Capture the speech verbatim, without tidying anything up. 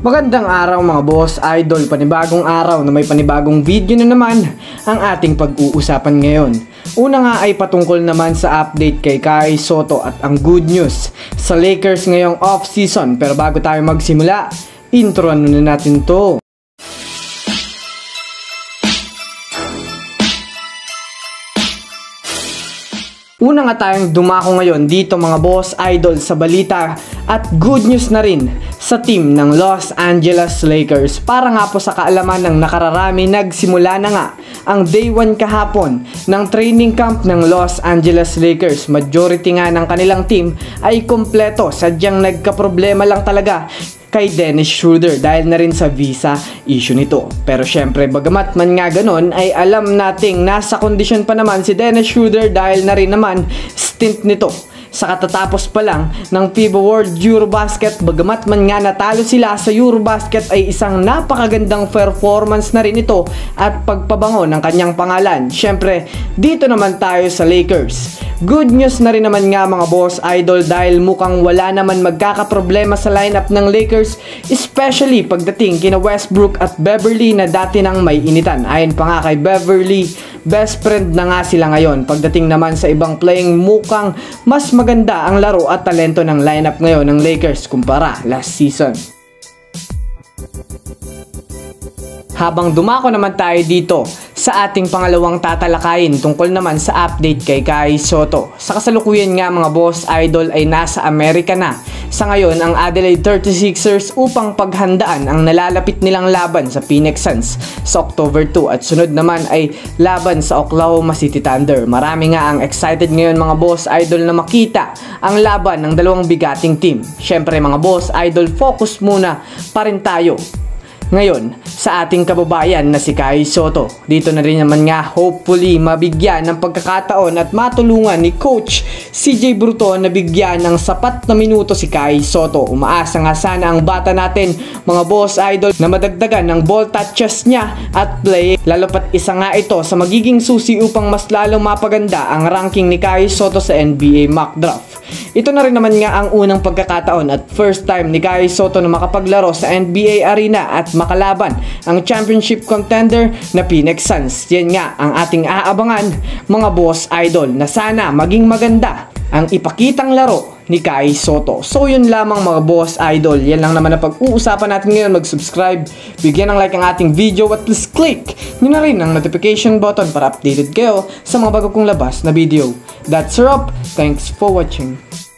Magandang araw mga boss, idol, panibagong araw na may panibagong video na naman ang ating pag-uusapan ngayon. Una nga ay patungkol naman sa update kay Kai Sotto at ang good news sa Lakers ngayong off-season. Pero bago tayo magsimula, introan muna natin to. Una nga tayong dumako ngayon dito mga boss, idol, sa balita at good news na rin sa team ng Los Angeles Lakers. Para nga po sa kaalaman ng nakararami, nagsimula na nga ang day one kahapon ng training camp ng Los Angeles Lakers. Majority nga ng kanilang team ay kompleto, sadyang nagka-problema lang talaga kay Dennis Schroeder dahil na rin sa visa issue nito. Pero syempre, bagamat man nga ganon, ay alam nating nasa kondisyon pa naman si Dennis Schroeder dahil na rin naman stint nito sa katatapos pa lang ng FIBA World Eurobasket. Bagamat man nga natalo sila sa Eurobasket, ay isang napakagandang performance na rin ito at pagpabango ng kanyang pangalan. Syempre, dito naman tayo sa Lakers. Good news na rin naman nga mga boss, idol, dahil mukhang wala naman magkakaproblema sa lineup ng Lakers, especially pagdating kina Westbrook at Beverly na dati nang may initan. Ayon pa nga kay Beverly, best friend na nga sila ngayon. Pagdating naman sa ibang playing, mukhang mas maganda ang laro at talento ng lineup ngayon ng Lakers kumpara last season. Habang dumako naman tayo dito sa ating pangalawang tatalakayin tungkol naman sa update kay Kai Sotto. Sa kasalukuyan nga mga boss, idol, ay nasa Amerika na sa ngayon ang Adelaide thirty-sixers upang paghandaan ang nalalapit nilang laban sa Phoenix Suns sa October two at sunod naman ay laban sa Oklahoma City Thunder. Marami nga ang excited ngayon mga boss, idol, na makita ang laban ng dalawang bigating team. Syempre mga boss, idol, focus muna pa rin tayo ngayon sa ating kababayan na si Kai Sotto. Dito na rin naman nga hopefully mabigyan ng pagkakataon at matulungan ni Coach C J Bruton na bigyan ng sapat na minuto si Kai Sotto. Umaasa nga sana ang bata natin mga boss, idol, na madagdagan ng ball touches niya at play, lalo pat isa nga ito sa magiging susi upang mas lalong mapaganda ang ranking ni Kai Sotto sa N B A mock draft. Ito na rin naman nga ang unang pagkakataon at first time ni Kai Sotto na makapaglaro sa N B A arena at makalaban ang championship contender na Phoenix Suns. Yan nga ang ating aabangan mga boss, idol, na sana maging maganda ang ipakitang laro ni Kai Sotto. So yun lamang mga boss, idol, yan lang naman ang pag-uusapan natin ngayon. Mag-subscribe, bigyan ng like ang ating video at please click nyo na rin ang notification button para updated kayo sa mga bago kong labas na video. That's a wrap. Thanks for watching.